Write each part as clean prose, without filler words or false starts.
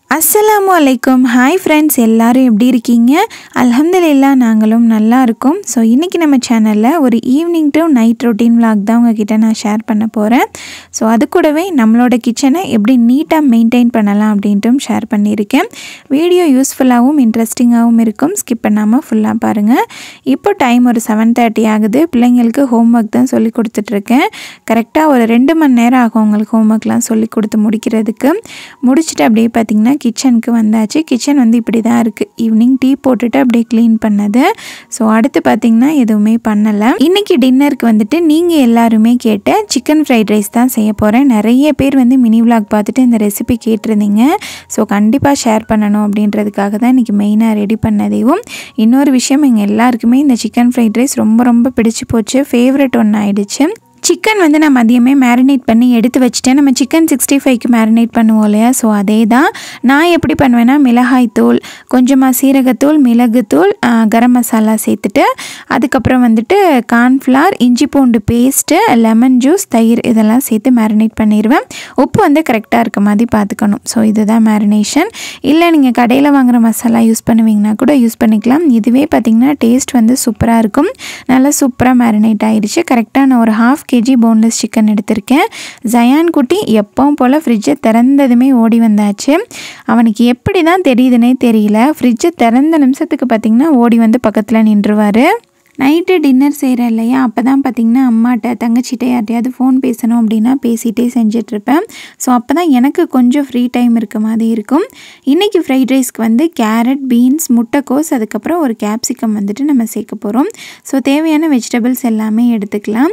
அஸ்ஸலாமு அலைக்கும். Hi friends, எல்லோரும் எப்படி இருக்கீங்க? அல்ஹம்துலில்லாஹ் நாங்களும் நல்லா இருக்கோம். ஸோ இன்றைக்கி நம்ம சேனலில் ஒரு evening to night routine vlog தான் உங்ககிட்ட நான் ஷேர் பண்ண போகிறேன். ஸோ அது கூடவே நம்மளோட கிச்சனை எப்படி நீட்டாக மெயின்டைன் பண்ணலாம் அப்படின்ட்டும் ஷேர் பண்ணியிருக்கேன். வீடியோ யூஸ்ஃபுல்லாகவும் இன்ட்ரெஸ்டிங்காகவும் இருக்கும். ஸ்கிப் பண்ணாமல் ஃபுல்லாக பாருங்கள். இப்போ டைம் ஒரு 7:30 ஆகுது. பிள்ளைங்களுக்கு ஹோம் ஒர்க் தான் சொல்லி கொடுத்துட்ருக்கேன். கரெக்டாக ஒரு 2 மணி நேரம் ஆகும் உங்களுக்கு ஹோம் ஒர்க்லாம் சொல்லி கொடுத்து முடிக்கிறதுக்கு. முடிச்சுட்டு அப்படியே பார்த்திங்கன்னா கிச்சனுக்கு வந்தாச்சு. கிச்சன் வந்து இப்படி தான் இருக்குது. ஈவினிங் டீ போட்டுட்டு அப்படியே க்ளீன் பண்ணது. ஸோ அடுத்து பார்த்திங்கன்னா எதுவுமே பண்ணலை. இன்றைக்கி டின்னருக்கு வந்துட்டு நீங்கள் எல்லாருமே கேட்ட சிக்கன் ஃப்ரைட் ரைஸ் தான் செய்ய போகிறேன். நிறைய பேர் வந்து மினி விலாக் பார்த்துட்டு இந்த ரெசிபி கேட்டிருந்தீங்க. ஸோ கண்டிப்பாக ஷேர் பண்ணணும் அப்படின்றதுக்காக தான் இன்றைக்கி மெயினாக ரெடி பண்ணதையும். இன்னொரு விஷயம், எங்கள் எல்லாருக்குமே இந்த சிக்கன் ஃப்ரைட் ரைஸ் ரொம்ப ரொம்ப பிடிச்சி போச்சு. ஃபேவரட் ஒன்று ஆயிடுச்சு. சிக்கன் வந்து நான் மதியமே மேரினேட் பண்ணி எடுத்து வச்சுட்டேன். நம்ம சிக்கன் 65க்கு மேரினேட் பண்ணுவோம் இல்லையா? ஸோ அதே தான் நான் எப்படி பண்ணுவேன்னா, மிளகாய் தூள், கொஞ்சமாக சீரகத்தூள், மிளகுத்தூள், கரம் மசாலா சேர்த்துட்டு அதுக்கப்புறம் வந்துட்டு கார்ன்ஃப்ளவர், இஞ்சி பூண்டு பேஸ்ட்டு, லெமன் ஜூஸ், தயிர் இதெல்லாம் சேர்த்து மேரினேட் பண்ணிடுவேன். உப்பு வந்து கரெக்டாக இருக்க மாதிரி பார்த்துக்கணும். ஸோ இதுதான் மேரினேஷன். இல்லை நீங்கள் கடையில் வாங்குகிற மசாலா யூஸ் பண்ணுவீங்கன்னா கூட யூஸ் பண்ணிக்கலாம். இதுவே பார்த்திங்கன்னா டேஸ்ட் வந்து சூப்பராக இருக்கும். நல்லா சூப்பராக மேரினேட் ஆகிடுச்சு. கரெக்டாக நான் ஒரு 1/2 kg போன்லெஸ் சிக்கன் எடுத்திருக்கேன். ஜயான் குட்டி எப்பவும் போல் ஃப்ரிட்ஜை திறந்ததுமே ஓடி வந்தாச்சு. அவனுக்கு எப்படி தான் தெரியுதுன்னே தெரியல. ஃப்ரிட்ஜை திறந்த நிமிஷத்துக்கு பார்த்திங்கன்னா ஓடி வந்து பக்கத்தில் நின்றுவார். நைட்டு டின்னர் செய்கிறேன் இல்லையா, அப்போ தான் பார்த்திங்கன்னா அம்மாட்ட தங்கச்சிட்ட யார்ட்டையாவது ஃபோன் பேசணும் அப்படின்னா பேசிகிட்டே செஞ்சிட்ருப்பேன். ஸோ அப்போ தான் எனக்கு கொஞ்சம் ஃப்ரீ டைம் இருக்க மாதிரி இருக்கும். இன்றைக்கி ஃப்ரைட் ரைஸ்க்கு வந்து கேரட், பீன்ஸ், முட்டைக்கோஸ், அதுக்கப்புறம் ஒரு கேப்சிகம் வந்துட்டு நம்ம சேர்க்க போகிறோம். ஸோ தேவையான வெஜிடபிள்ஸ் எல்லாமே எடுத்துக்கலாம்.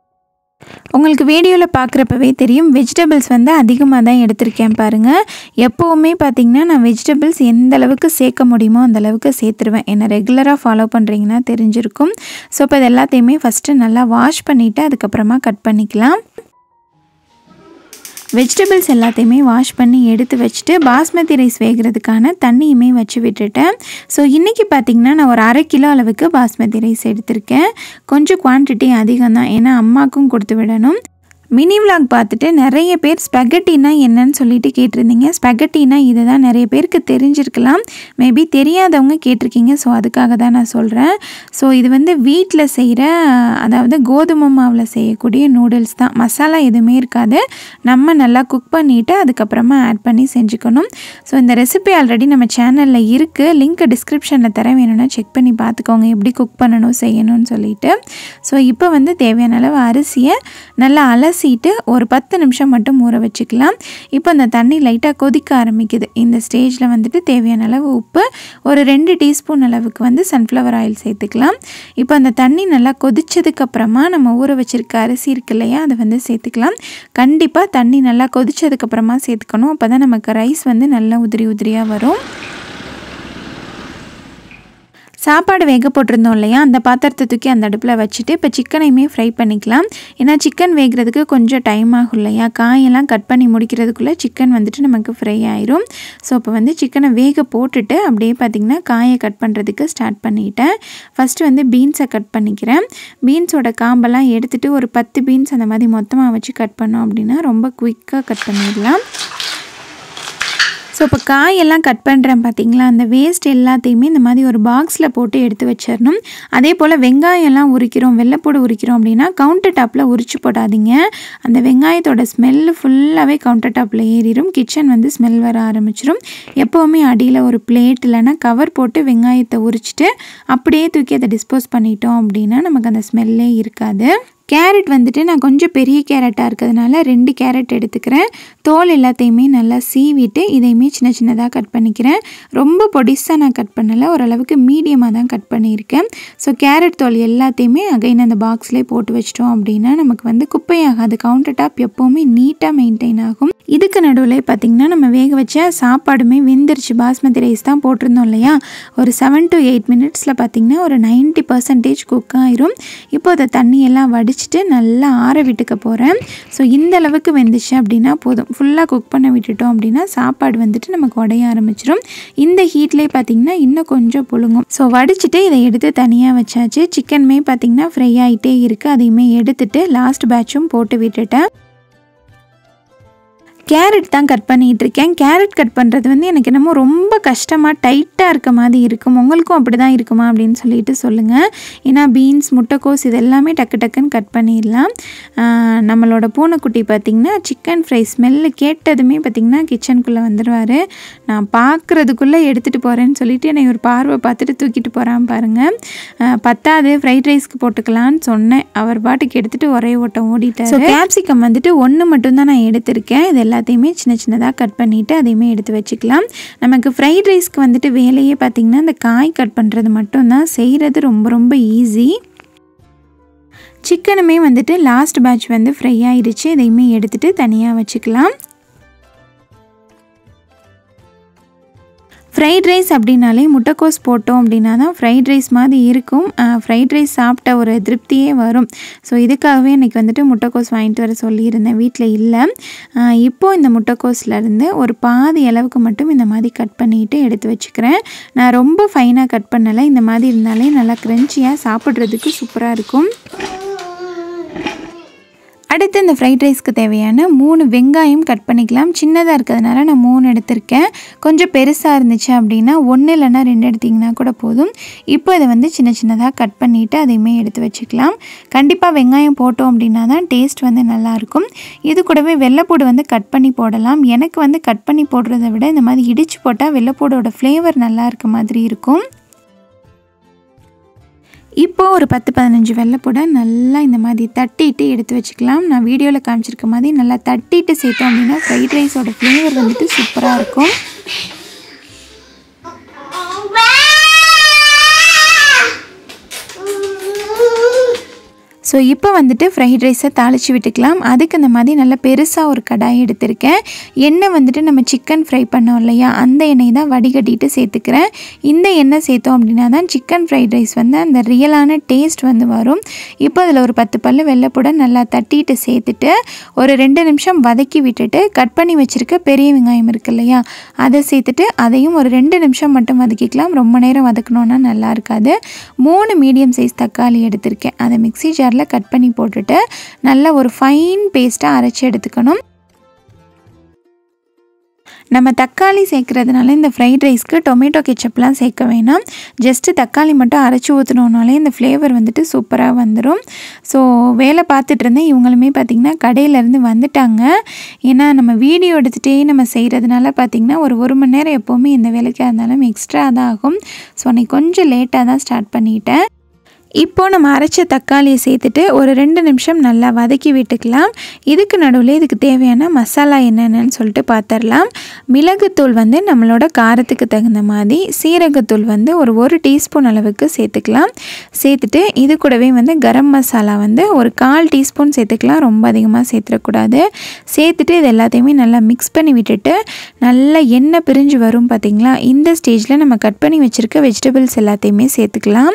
உங்களுக்கு வீடியோவில் பார்க்குறப்பவே தெரியும், வெஜிடபிள்ஸ் வந்து அதிகமாக தான் எடுத்திருக்கேன் பாருங்கள். எப்போவுமே பார்த்திங்கன்னா நான் வெஜிடபிள்ஸ் எந்த அளவுக்கு சேர்க்க முடியுமோ அந்த அளவுக்கு சேர்த்துருவேன். என்னை ரெகுலராக ஃபாலோ பண்ணுறீங்கன்னா தெரிஞ்சிருக்கும். ஸோ இப்போ இது எல்லாத்தையுமே ஃபஸ்ட்டு நல்லா வாஷ் பண்ணிவிட்டு அதுக்கப்புறமா கட் பண்ணிக்கலாம். வெஜிடபிள்ஸ் எல்லாத்தையுமே வாஷ் பண்ணி எடுத்து வச்சுட்டு பாஸ்மதி ரைஸ் வேகிறதுக்கான தண்ணியுமே வச்சு விட்டுட்டேன். ஸோ இன்றைக்கி பார்த்திங்கன்னா நான் ஒரு 1/2 கிலோ அளவுக்கு பாஸ்மதி ரைஸ் எடுத்திருக்கேன். கொஞ்சம் குவான்டிட்டி அதிகம் தான், ஏன்னா அம்மாவுக்கும் கொடுத்து விடணும். மினி விலாக் பார்த்துட்டு நிறைய பேர் ஸ்பெகட்டினா என்னன்னு சொல்லிட்டு கேட்டிருந்தீங்க. ஸ்பெகட்டினா இது தான் நிறைய பேருக்கு தெரிஞ்சிருக்கலாம். மேபி தெரியாதவங்க கேட்டிருக்கீங்க. ஸோ அதுக்காக தான் நான் சொல்கிறேன். ஸோ இது வந்து வீட்டில் செய்கிற, அதாவது கோதுமை மாவில் செய்யக்கூடிய நூடுல்ஸ் தான். மசாலா எதுவுமே இருக்காது. நம்ம நல்லா குக் பண்ணிவிட்டு அதுக்கப்புறமா ஆட் பண்ணி செஞ்சுக்கணும். ஸோ இந்த ரெசிபி ஆல்ரெடி நம்ம சேனலில் இருக்குது. லிங்க் டிஸ்கிரிப்ஷனில் தர, வேணும்னா செக் பண்ணி பார்த்துக்கோங்க எப்படி குக் பண்ணணும் செய்யணும்னு சொல்லிட்டு. ஸோ இப்போ வந்து தேவையான அளவு அரிசியை நல்லா அலசிட்டு ஒரு 10 நிமிஷம் மட்டும் ஊற வச்சுக்கலாம். இப்போ அந்த தண்ணி லைட்டாக கொதிக்க ஆரம்பிக்குது. இந்த ஸ்டேஜில் வந்துட்டு தேவையான அளவு உப்பு, ஒரு 2 டீஸ்பூன் அளவுக்கு வந்து சன்ஃப்ளவர் ஆயில் சேர்த்துக்கலாம். இப்போ அந்த தண்ணி நல்லா கொதிச்சதுக்கப்புறமா நம்ம ஊற வச்சுருக்க அரிசி இருக்கு இல்லையா, அதை வந்து சேர்த்துக்கலாம். கண்டிப்பாக தண்ணி நல்லா கொதிச்சதுக்கப்புறமா சேர்த்துக்கணும். அப்போ தான் நமக்கு ரைஸ் வந்து நல்லா உதிரி உதிரியாக வரும். சாப்பாடு வேக போட்டிருந்தோம் இல்லையா, அந்த பாத்திரத்தை தூக்கி அந்த அடுப்பில் வச்சுட்டு இப்போ சிக்கனையுமே ஃப்ரை பண்ணிக்கலாம். ஏன்னா சிக்கன் வேகிறதுக்கு கொஞ்சம் டைம் ஆகும் இல்லையா, காயெல்லாம் கட் பண்ணி முடிக்கிறதுக்குள்ளே சிக்கன் வந்துட்டு நமக்கு ஃப்ரை ஆயிரும். ஸோ இப்போ வந்து சிக்கனை வேக போட்டுட்டு அப்படியே பார்த்திங்கன்னா காயை கட் பண்ணுறதுக்கு ஸ்டார்ட் பண்ணிட்டேன். ஃபஸ்ட்டு வந்து பீன்ஸை கட் பண்ணிக்கிறேன். பீன்ஸோட காம்பெல்லாம் எடுத்துகிட்டு ஒரு 10 பீன்ஸ் அந்த மாதிரி மொத்தமாக வச்சு கட் பண்ணோம் அப்படின்னா ரொம்ப குயிக்காக கட் பண்ணிடலாம். ஸோ இப்போ காயெல்லாம் கட் பண்ணுறேன் பார்த்திங்களா, அந்த வேஸ்ட் எல்லாத்தையுமே இந்த மாதிரி ஒரு பாக்ஸில் போட்டு எடுத்து வச்சிடணும். அதே போல் வெங்காயம்லாம் உரிக்கிறோம், வெள்ளைப்பூடு உரிக்கிறோம் அப்படின்னா கவுண்டர் டாப்பில் உரிச்சு போடாதீங்க. அந்த வெங்காயத்தோட ஸ்மெல்லு ஃபுல்லாகவே கவுண்டர் டாப்பில் ஏறிடும். கிச்சன் வந்து ஸ்மெல் வர ஆரம்பிச்சிடும். எப்போவுமே அடியில் ஒரு பிளேட் இல்லைன்னா கவர் போட்டு வெங்காயத்தை உரிச்சிட்டு அப்படியே தூக்கி அதை டிஸ்போஸ் பண்ணிட்டோம் அப்படின்னா நமக்கு அந்த ஸ்மெல்லே இருக்காது. கேரட் வந்துட்டு நான் கொஞ்சம் பெரிய கேரட்டாக இருக்கிறதுனால 2 கேரட் எடுத்துக்கிறேன். தோல் எல்லாத்தையுமே நல்லா சீவிட்டு இதையுமே சின்ன சின்னதாக கட் பண்ணிக்கிறேன். ரொம்ப பொடிசாக நான் கட் பண்ணலை, ஓரளவுக்கு மீடியமாக தான் கட் பண்ணியிருக்கேன். ஸோ கேரட் தோல் எல்லாத்தையுமே அகைன் அந்த பாக்ஸ்லேயே போட்டு வச்சிட்டோம் அப்படின்னா நமக்கு வந்து குப்பையாகாது. கவுண்டர் டாப் எப்போவுமே நீட்டாக மெயின்டைன் ஆகும். இதுக்கு நடுவில் பார்த்திங்கன்னா நம்ம வேக வச்ச சாப்பாடுமே வெந்துருச்சு. பாஸ்மதி ரைஸ் தான் போட்டிருந்தோம் இல்லையா, ஒரு 7 to 8 மினிட்ஸில் பார்த்திங்கன்னா ஒரு 90% குக் ஆயிரும். இப்போ அதை தண்ணியெல்லாம் வடிச்சு நல்லா ஆற விட்டுக்க போகிறேன். ஸோ இந்த அளவுக்கு வெந்துச்சு அப்படின்னா போதும். ஃபுல்லாக குக் பண்ண விட்டுட்டோம் அப்படின்னா சாப்பாடு வந்துட்டு நமக்கு உடைய ஆரம்பிச்சிடும். இந்த ஹீட்லேயே பார்த்திங்கன்னா இன்னும் கொஞ்சம் புழுங்கும். ஸோ வடிச்சிட்டு இதை எடுத்து தனியாக வச்சாச்சு. சிக்கனுமே பார்த்திங்கன்னா ஃப்ரை ஆகிட்டே இருக்குது. அதையுமே எடுத்துகிட்டு லாஸ்ட் பேட்சும் போட்டு விட்டுட்டேன். கேரட் தான் கட் பண்ணிகிட்டு இருக்கேன். கேரட் கட் பண்ணுறது வந்து எனக்கு என்னமோ ரொம்ப கஷ்டமாக டைட்டாக இருக்க மாதிரி இருக்கும். உங்களுக்கும் அப்படி தான் இருக்குமா அப்படின்னு சொல்லிட்டு சொல்லுங்கள். ஏன்னா பீன்ஸ், முட்டைக்கோஸ் இது எல்லாமே டக்கு டக்குன்னு கட் பண்ணிடலாம். நம்மளோட பூனைக்குட்டி பார்த்திங்கன்னா சிக்கன் ஃப்ரை ஸ்மெல்லு கேட்டதுமே பார்த்திங்கன்னா கிச்சனுக்குள்ளே வந்துடுவார். நான் பார்க்குறதுக்குள்ளே எடுத்துகிட்டு போகிறேன்னு சொல்லிவிட்டு என்னை ஒரு பார்வை பார்த்துட்டு தூக்கிட்டு போகிறான் பாருங்கள். பத்தாது ஃப்ரைட் ரைஸ்க்கு போட்டுக்கலான்னு சொன்னேன். அவர் பாட்டுக்கு எடுத்துகிட்டு ஒரே ஓட்டம் ஓடிட்டார். ஸோ கேப்சிகம் வந்துட்டு ஒன்று மட்டும்தான் நான் எடுத்திருக்கேன். இது எல்லாத்தையுமே சின்ன சின்னதாக கட் பண்ணிவிட்டு அதையுமே எடுத்து வச்சுக்கலாம். நமக்கு ஃப்ரைட் ரைஸ்க்கு வந்துட்டு வேலையே பார்த்திங்கன்னா இந்த காய் கட் பண்ணுறது மட்டும்தான், செய்கிறது ரொம்ப ரொம்ப ஈஸி. சிக்கனுமே வந்துட்டு லாஸ்ட் பேட்ச் வந்து ஃப்ரை ஆயிடுச்சு. இதையுமே எடுத்துகிட்டு தனியாக வச்சுக்கலாம். ஃப்ரைட் ரைஸ் அப்படின்னாலே முட்டைக்கோஸ் போட்டோம் அப்படின்னா தான் ஃப்ரைட் ரைஸ் மாதிரி இருக்கும். ஃப்ரைட் ரைஸ் சாப்பிட்ட ஒரு திருப்தியே வரும். ஸோ இதுக்காகவே இன்றைக்கி வந்துட்டு முட்டைக்கோஸ் வாங்கிட்டு வர சொல்லியிருந்தேன். வீட்டில் இல்லை. இப்போது இந்த முட்டைக்கோஸ்லேருந்து ஒரு பாதி அளவுக்கு மட்டும் இந்த மாதிரி கட் பண்ணிவிட்டு எடுத்து வச்சுக்கிறேன். நான் ரொம்ப ஃபைனாக கட் பண்ணலை. இந்த மாதிரி இருந்தாலே நல்லா க்ரன்ச்சியாக சாப்பிட்றதுக்கு சூப்பராக இருக்கும். அடுத்து இந்த ஃப்ரைட் ரைஸ்க்கு தேவையான 3 வெங்காயம் கட் பண்ணிக்கலாம். சின்னதாக இருக்கிறதுனால நான் 3 எடுத்திருக்கேன். கொஞ்சம் பெருசாக இருந்துச்சு அப்படின்னா 1 இல்லைன்னா 2 எடுத்திங்கன்னா கூட போதும். இப்போ இதை வந்து சின்ன சின்னதாக கட் பண்ணிவிட்டு அதையுமே எடுத்து வச்சுக்கலாம். கண்டிப்பாக வெங்காயம் போட்டோம் அப்படின்னா தான் டேஸ்ட் வந்து நல்லாயிருக்கும். இது கூடவே வெள்ளைப்பூடு வந்து கட் பண்ணி போடலாம். எனக்கு வந்து கட் பண்ணி போடுறத விட இந்த மாதிரி இடித்து போட்டால் வெள்ளைப்பூடோட ஃப்ளேவர் நல்லா இருக்க மாதிரி இருக்கும். இப்போது ஒரு 10-15 வெள்ளைப்பூடை நல்லா இந்த மாதிரி தட்டிட்டு எடுத்து வச்சுக்கலாம். நான் வீடியோவில் காமிச்சிருக்க மாதிரி நல்லா தட்டிட்டு சேர்த்தோம் அப்படின்னா ஃப்ரைட் ரைஸோட ஃப்ளேவர் வந்துட்டு சூப்பராக இருக்கும். ஸோ இப்போ வந்துட்டு ஃப்ரைட் ரைஸை தாளித்து விட்டுக்கலாம். அதுக்கு இந்த மாதிரி நல்லா பெருசாக ஒரு கடாய் எடுத்திருக்கேன். எண்ணெய் வந்துட்டு நம்ம சிக்கன் ஃப்ரை பண்ணோம் இல்லையா, அந்த எண்ணெய் தான் வடிகட்டிட்டு சேர்த்துக்கிறேன். இந்த எண்ணெய் சேர்த்தோம் அப்படின்னா தான் சிக்கன் ஃப்ரைட் ரைஸ் வந்து அந்த ரியலான டேஸ்ட் வந்து வரும். இப்போ அதில் ஒரு 10 பல்லு வெள்ளைப்பூடை நல்லா தட்டிட்டு சேர்த்துட்டு ஒரு 2 நிமிஷம் வதக்கி விட்டுட்டு கட் பண்ணி வச்சுருக்க பெரிய வெங்காயம் இருக்குது இல்லையா, அதை சேர்த்துட்டு அதையும் ஒரு 2 நிமிஷம் மட்டும் வதக்கிக்கலாம். ரொம்ப நேரம் வதக்கணுன்னா நல்லா இருக்காது. 3 மீடியம் சைஸ் தக்காளி எடுத்திருக்கேன். அதை மிக்ஸி ஜாரில் கட் பண்ணி போட்டுட்டு நல்ல ஒரு ஃபைன் பேஸ்ட்டாக அரைச்சி எடுத்துக்கணும். நம்ம தக்காளி சேர்க்குறதுனால இந்த ஃப்ரைட் ரைஸ்க்கு டொமேட்டோ கெச்சப்லாம் சேர்க்க வேணாம். ஜஸ்ட்டு தக்காளி மட்டும் அரைச்சி ஊற்றினோனாலே இந்த ஃப்ளேவர் வந்துட்டு சூப்பராக வந்துடும். ஸோ வேலை பார்த்துட்டு இருந்தேன். இவங்களுமே பார்த்திங்கன்னா கடையிலேருந்து வந்துட்டாங்க. ஏன்னா நம்ம வீடியோ எடுத்துகிட்டே நம்ம செய்கிறதுனால பார்த்திங்கன்னா ஒரு 1 மணி நேரம் எப்போவுமே எந்த வேலைக்காக இருந்தாலும் எக்ஸ்ட்ரா தான் ஆகும். ஸோ அன்றைக்கி கொஞ்சம் லேட்டாக தான் ஸ்டார்ட் பண்ணிட்டேன். இப்போது நம்ம அரைச்ச தக்காளியை சேர்த்துட்டு ஒரு 2 நிமிஷம் நல்லா வதக்கி விட்டுக்கலாம். இதுக்கு நடுவில் இதுக்கு தேவையான மசாலா என்னென்னு சொல்லிட்டு பார்த்துடலாம். மிளகுத்தூள் வந்து நம்மளோட காரத்துக்கு தகுந்த மாதிரி, சீரகத்தூள் வந்து ஒரு 1 டீஸ்பூன் அளவுக்கு சேர்த்துக்கலாம். சேர்த்துட்டு இது கூடவே வந்து கரம் மசாலா வந்து ஒரு 1/4 டீஸ்பூன் சேர்த்துக்கலாம். ரொம்ப அதிகமாக சேர்த்துடக்கூடாது. சேர்த்துட்டு இது எல்லாத்தையுமே நல்லா மிக்ஸ் பண்ணி விட்டுட்டு நல்லா எண்ணெய் பிரிஞ்சு வரும் பார்த்திங்களா, இந்த ஸ்டேஜில் நம்ம கட் பண்ணி வச்சுருக்க வெஜிடபிள்ஸ் எல்லாத்தையுமே சேர்த்துக்கலாம்.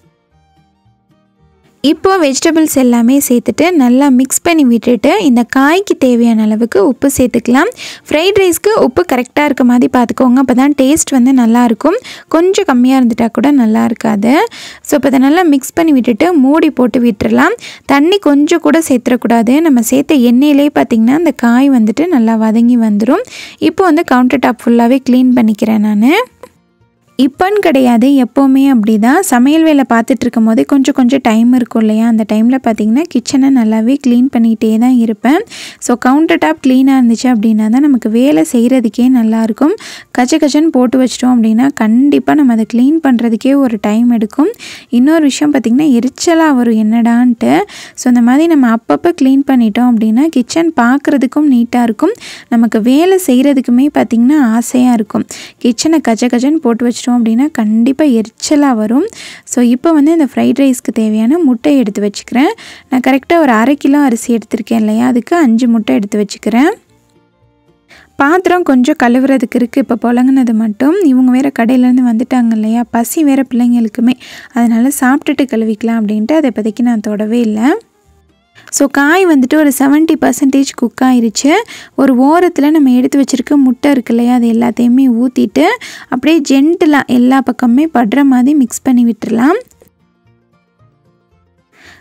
இப்போது வெஜிடபிள்ஸ் எல்லாமே சேர்த்துட்டு நல்லா மிக்ஸ் பண்ணி விட்டுட்டு இந்த காய்க்கு தேவையான அளவுக்கு உப்பு சேர்த்துக்கலாம். ஃப்ரைட் ரைஸ்க்கு உப்பு கரெக்டாக இருக்க மாதிரி பார்த்துக்கோங்க. அப்போ தான் டேஸ்ட் வந்து நல்லாயிருக்கும். கொஞ்சம் கம்மியாக இருந்துட்டால் கூட நல்லா இருக்காது. ஸோ இப்போ இதை நல்லா மிக்ஸ் பண்ணி விட்டுட்டு மூடி போட்டு விட்டுடலாம். தண்ணி கொஞ்சம் கூட சேர்த்துடக்கூடாது. நம்ம சேர்த்த எண்ணெயிலே பார்த்திங்கன்னா அந்த காய் வந்துட்டு நல்லா வதங்கி வந்துடும். இப்போ வந்து கவுண்டர் டாப் ஃபுல்லாகவே க்ளீன் பண்ணிக்கிறேன் நான். இப்போன்னு கிடையாது, எப்போவுமே அப்படி தான். சமையல் வேலை பார்த்துட்டு இருக்கும் போதே கொஞ்சம் டைம் இருக்கும் இல்லையா, அந்த டைமில் பார்த்திங்கன்னா கிச்சனை நல்லாவே க்ளீன் பண்ணிகிட்டே தான் இருப்பேன். ஸோ கவுண்டர் டாப் க்ளீனாக இருந்துச்சு அப்படின்னா தான் நமக்கு வேலை செய்கிறதுக்கே நல்லாயிருக்கும். கச்சன்னு போட்டு வச்சிட்டோம் அப்படின்னா கண்டிப்பாக நம்ம அதை க்ளீன் பண்ணுறதுக்கே ஒரு டைம் எடுக்கும். இன்னொரு விஷயம் பார்த்திங்கன்னா எரிச்சலாக வரும் என்னடான்ட்டு. ஸோ இந்த மாதிரி நம்ம அப்பப்போ க்ளீன் பண்ணிட்டோம் அப்படின்னா கிச்சன் பார்க்குறதுக்கும் நீட்டாக இருக்கும். நமக்கு வேலை செய்கிறதுக்குமே பார்த்திங்கன்னா ஆசையாக இருக்கும். கிச்சனை கச்சன்னு போட்டு வச்சு அப்படின்னா கண்டிப்பாக எரிச்சலாக வரும். ஸோ இப்போ வந்து இந்த ஃப்ரைட் ரைஸ்க்கு தேவையான முட்டை எடுத்து வச்சுக்கிறேன். நான் கரெக்டாக ஒரு 1/2 கிலோ அரிசி எடுத்திருக்கேன் இல்லையா, அதுக்கு 5 முட்டை எடுத்து வச்சுக்கிறேன். பாத்திரம் கொஞ்சம் கழுவுறதுக்கு இருக்குது, இப்போ புழங்கினது மட்டும். இவங்க வேறு கடையிலேருந்து வந்துட்டாங்க இல்லையா, பசி வேறு பிள்ளைங்களுக்குமே, அதனால் சாப்பிட்டுட்டு கழுவிக்கலாம் அப்படின்ட்டு அதை இப்போதைக்கு நான் தொடவே இல்லை. ஸோ காய் வந்துட்டு ஒரு 70% குக் ஆயிடுச்சு. ஒரு ஓரத்தில் நம்ம எடுத்து வச்சுருக்க முட்டை இருக்கு இல்லையா, அது எல்லாத்தையுமே ஊற்றிட்டு அப்படியே ஜென்டிலாக எல்லா பக்கமே படுற மாதிரி மிக்ஸ் பண்ணி விட்டுடலாம்.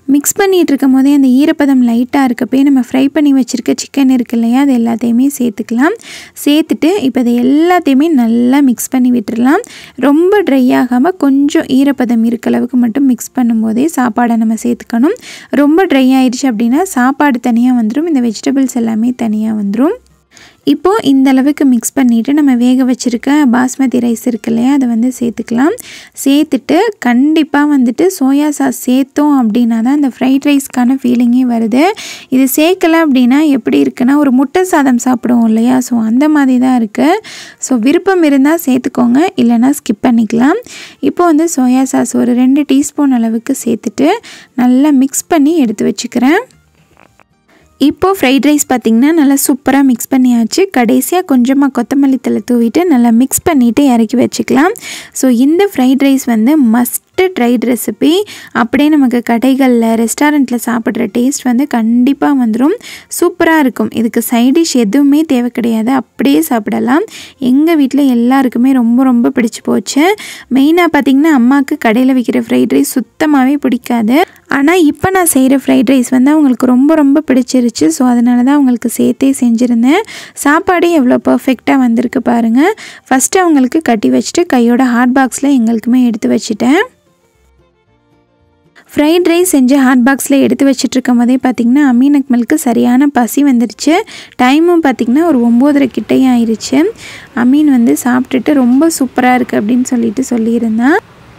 மிக்ஸ் பண்ணிகிட்டு இருக்கும் போதே அந்த ஈரப்பதம் லைட்டாக இருக்கப்பே நம்ம ஃப்ரை பண்ணி வச்சுருக்க சிக்கன் இருக்கு இல்லையா, அது எல்லாத்தையுமே சேர்த்துக்கலாம். சேர்த்துட்டு இப்போ அதை எல்லாத்தையுமே நல்லா மிக்ஸ் பண்ணி விட்டுடலாம். ரொம்ப ட்ரை ஆகாமல் கொஞ்சம் ஈரப்பதம் இருக்க அளவுக்கு மட்டும் மிக்ஸ் பண்ணும்போதே சாப்பாடை நம்ம சேர்த்துக்கணும். ரொம்ப ட்ரை ஆயிடுச்சு அப்படின்னா சாப்பாடு தனியாக வந்துடும், இந்த வெஜிடபிள்ஸ் எல்லாமே தனியாக வந்துடும். இப்போது இந்த அளவுக்கு மிக்ஸ் பண்ணிவிட்டு நம்ம வேக வச்சுருக்க பாஸ்மதி ரைஸ் இருக்கு இல்லையா, அதை வந்து சேர்த்துக்கலாம். சேர்த்துட்டு கண்டிப்பாக வந்துட்டு சோயா சாஸ் சேர்த்தோம் அப்படின்னா தான் அந்த ஃப்ரைட் ரைஸ்க்கான ஃபீலிங்கே வருது. இது சேர்க்கலை அப்படின்னா எப்படி இருக்குன்னா ஒரு முட்டை சாதம் சாப்பிடுவோம் இல்லையா, ஸோ அந்த மாதிரி தான் இருக்குது. ஸோ விருப்பம் இருந்தால் சேர்த்துக்கோங்க, இல்லைனா ஸ்கிப் பண்ணிக்கலாம். இப்போ வந்து சோயா சாஸ் ஒரு 2 டீஸ்பூன் அளவுக்கு சேர்த்துட்டு நல்லா மிக்ஸ் பண்ணி எடுத்து வச்சுக்கிறேன். இப்போது ஃப்ரைட் ரைஸ் பார்த்திங்கன்னா நல்லா சூப்பராக மிக்ஸ் பண்ணியாச்சு. கடைசியாக கொஞ்சமாக கொத்தமல்லி தழை தூவிட்டு நல்லா மிக்ஸ் பண்ணிவிட்டு இறக்கி வச்சுக்கலாம். ஸோ இந்த ஃப்ரைட் ரைஸ் வந்து மஸ்ட் ட்ரைட் ரெசிபி. அப்படியே நமக்கு கடைகளில் ரெஸ்டாரண்ட்டில் சாப்பிட்ற டேஸ்ட் வந்து கண்டிப்பாக வந்துடும். சூப்பராக இருக்கும். இதுக்கு சைடிஷ் எதுவுமே தேவை கிடையாது, அப்படியே சாப்பிடலாம். எங்கள் வீட்டில் எல்லாருக்குமே ரொம்ப ரொம்ப பிடிச்சி போச்சு. மெயினாக பார்த்திங்கன்னா அம்மாவுக்கு கடையில் விற்கிற ஃப்ரைட் ரைஸ் சுத்தமாகவே பிடிக்காது. ஆனால் இப்போ நான் செய்கிற ஃப்ரைட் ரைஸ் வந்து அவங்களுக்கு ரொம்ப ரொம்ப பிடிச்சிருச்சு. ஸோ அதனால தான் அவங்களுக்கு சேர்த்தே செஞ்சுருந்தேன். சாப்பாடு எவ்வளோ பர்ஃபெக்டாக வந்திருக்கு பாருங்கள். ஃபஸ்ட்டு அவங்களுக்கு கட்டி வச்சுட்டு கையோட ஹாட் பாக்ஸில் எங்களுக்குமே எடுத்து வச்சுட்டேன். ஃப்ரைட் ரைஸ் செஞ்சு ஹாட் பாக்ஸில் எடுத்து வச்சிட்ருக்கும் போதே பார்த்திங்கன்னா அமீன் அக்மலுக்கு சரியான பசி வந்துடுச்சு. டைமும் பார்த்திங்கன்னா ஒரு 9:30 கிட்டே ஆயிடுச்சு. அமீன் வந்து சாப்பிட்டுட்டு ரொம்ப சூப்பராக இருக்குது அப்படின்னு சொல்லியிருந்தான்.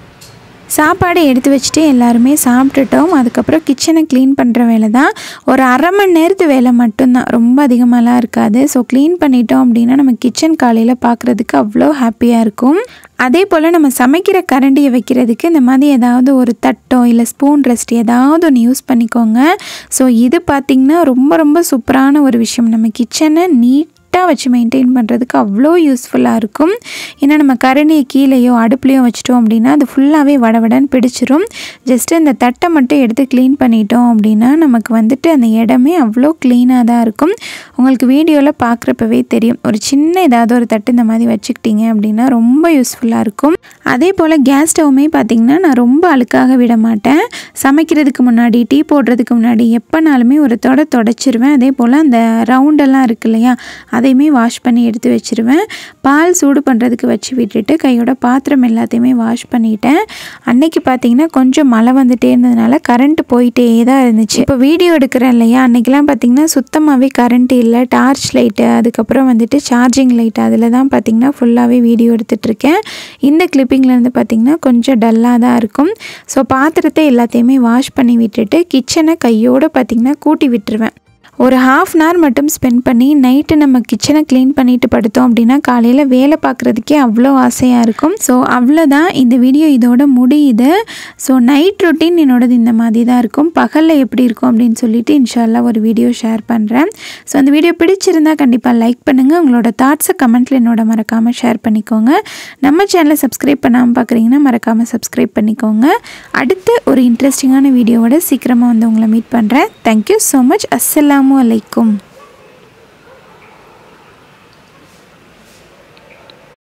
சாப்பாடு எடுத்து வச்சுட்டு எல்லாருமே சாப்பிட்டுட்டோம். அதுக்கப்புறம் கிச்சனை க்ளீன் பண்ணுற வேலை தான். ஒரு அரை மணி நேரத்து வேலை மட்டும்தான், ரொம்ப அதிகமாகலாம் இருக்காது. ஸோ க்ளீன் பண்ணிட்டோம் அப்படின்னா நம்ம கிச்சன் காலையில் பார்க்குறதுக்கு அவ்வளோ ஹாப்பியாக இருக்கும். அதே போல் நம்ம சமைக்கிற கரண்டியை வைக்கிறதுக்கு இந்த மாதிரி ஏதாவது ஒரு தட்டோ இல்லை ஸ்பூன் ரெஸ்ட் ஏதாவது ஒன்று யூஸ் பண்ணிக்கோங்க. ஸோ இது பார்த்திங்கன்னா ரொம்ப ரொம்ப சூப்பரான ஒரு விஷயம். நம்ம கிச்சனை நீட்டாக வச்சு மெயின்டைன் பண்ணுறதுக்கு அவ்வளோ யூஸ்ஃபுல்லாக இருக்கும். ஏன்னா நம்ம கரண்டியை கீழேயோ அடுப்புலையோ வச்சிட்டோம் அப்படின்னா அது ஃபுல்லாகவே வடவடன்னு பிடிச்சிரும். ஜஸ்ட்டு இந்த தட்டை மட்டும் எடுத்து க்ளீன் பண்ணிட்டோம் அப்படின்னா நமக்கு வந்துட்டு அந்த இடமே அவ்வளோ க்ளீனாக தான் இருக்கும். உங்களுக்கு வீடியோவில் பார்க்குறப்பவே தெரியும். ஒரு சின்ன ஏதாவது ஒரு தட்டு இந்த மாதிரி வச்சுக்கிட்டிங்க அப்படின்னா ரொம்ப யூஸ்ஃபுல்லாக இருக்கும். அதே போல் கேஸ் ஸ்டவ்வுமே பார்த்திங்கன்னா நான் ரொம்ப அழுக்காக விட மாட்டேன். சமைக்கிறதுக்கு முன்னாடி டீ போடுறதுக்கு முன்னாடி எப்போனாலுமே ஒரு தொடச்சிருவேன். அதே போல் அந்த ரவுண்டெல்லாம் இருக்கு இல்லையா, அதையுமே வாஷ் பண்ணி எடுத்து வச்சுருவேன். பால் சூடு பண்ணுறதுக்கு வச்சு விட்டுட்டு கையோட பாத்திரம் எல்லாத்தையுமே வாஷ் பண்ணிட்டேன். அன்னைக்கு பார்த்திங்கன்னா கொஞ்சம் மழை வந்துட்டே இருந்ததுனால கரண்ட் போயிட்டே தான் இருந்துச்சு. இப்போ வீடியோ எடுக்கிறேன் இல்லையா, அன்றைக்கெலாம் பார்த்திங்கன்னா சுத்தமாகவே கரண்ட் இல்லை. டார்ச் லைட்டு, அதுக்கப்புறம் வந்துட்டு சார்ஜிங் லைட்டு, அதில் தான் பார்த்திங்கன்னா ஃபுல்லாகவே வீடியோ எடுத்துகிட்ருக்கேன். இந்த கிளிப்பிங்லேருந்து பார்த்திங்கன்னா கொஞ்சம் டல்லாக தான் இருக்கும். ஸோ பாத்திரத்தை எல்லாத்தையுமே வாஷ் பண்ணி விட்டுட்டு கிச்சனை கையோடு பார்த்திங்கன்னா கூட்டி விட்டுருவேன். ஒரு 1/2 hour மட்டும் ஸ்பெண்ட் பண்ணி நைட்டு நம்ம கிச்சனை க்ளீன் பண்ணிட்டு படுத்தோம் அப்படின்னா காலையில் வேலை பார்க்குறதுக்கே அவ்வளோ ஆசையாக இருக்கும். ஸோ அவ்வளோதான், இந்த வீடியோ இதோட முடியுது. ஸோ நைட் ரொட்டீன் என்னோடது இந்த மாதிரி தான் இருக்கும். பகலில் எப்படி இருக்கும் அப்படின்னு சொல்லிட்டு இன்ஷால்லா ஒரு வீடியோ ஷேர் பண்ணுறேன். ஸோ அந்த வீடியோ பிடிச்சிருந்தா கண்டிப்பாக லைக் பண்ணுங்கள். உங்களோட தாட்ஸை கமெண்ட்டில் என்னோட மறக்காமல் ஷேர் பண்ணிக்கோங்க. நம்ம சேனலை சப்ஸ்கிரைப் பண்ணாமல் பார்க்குறீங்கன்னா மறக்காமல் சப்ஸ்கிரைப் பண்ணிக்கோங்க. அடுத்து ஒரு இன்ட்ரெஸ்டிங்கான வீடியோவோட சீக்கிரமாக வந்து உங்களை மீட் பண்ணுறேன். Thank you so much. அஸ்ஸலாமு அலைக்கும்.